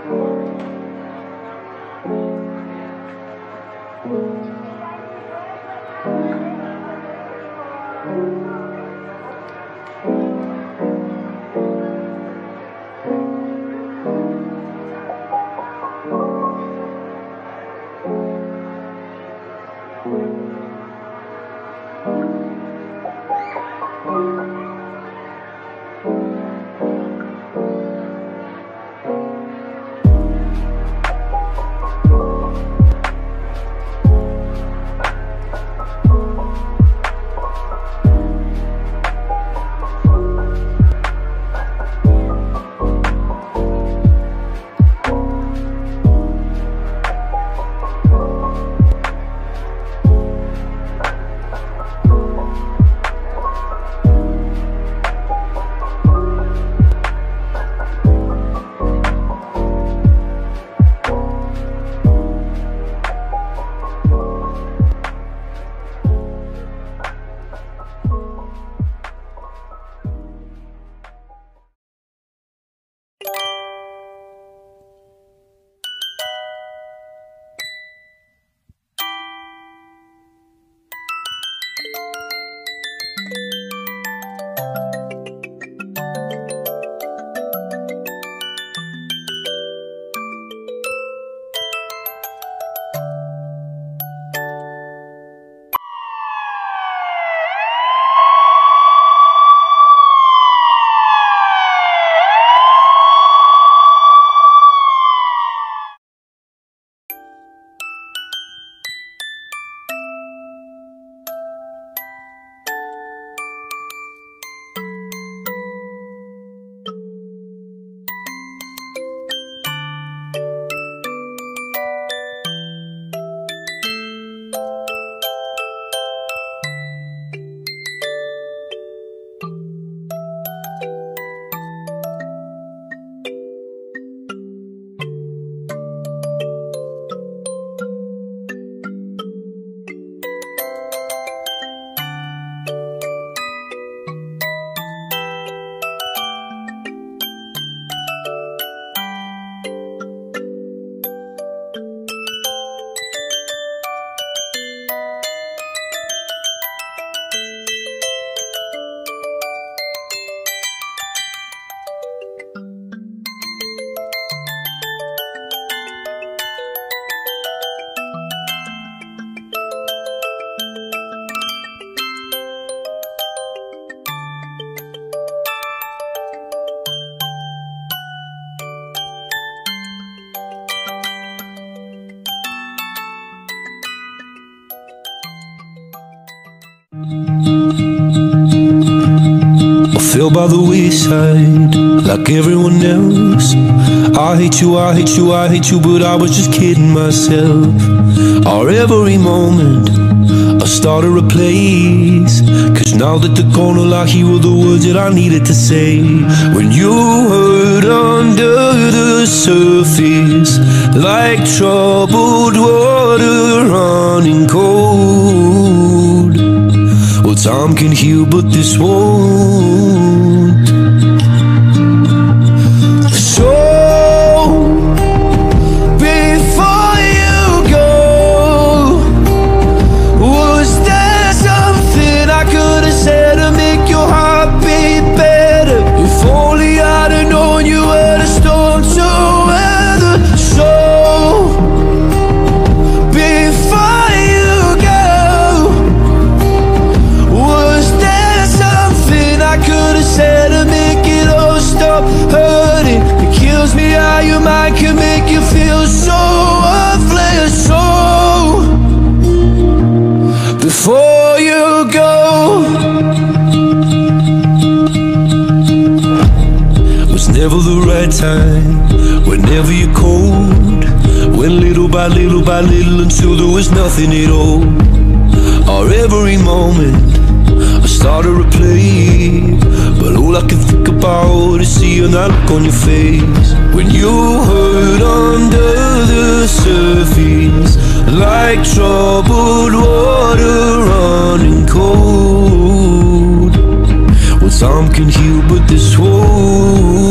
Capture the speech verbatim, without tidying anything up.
fell by the wayside like everyone else. I hate you, I hate you, I hate you, but I was just kidding myself. Our every moment I started a place, cause now that they're gone, all I hear were the words that I needed to say. When you hurt under the surface, like troubled water running cold. Well, time can heal, but this won't. So before you go, was there something I could have said to make your heart beat better? If only I'd have known you were the storm to weather. So before you go, was there something I could have said to make it all stop hurting? It kills me how your mind can make you feel so worthless. So before you go, was never the right time, whenever you're cold. Went little by little by little until there was nothing at all. Our every moment I started to play, but all I can think about is seeing that look on your face. When you hurt under the surface, like troubled water running cold. Well, time can heal, but this won't.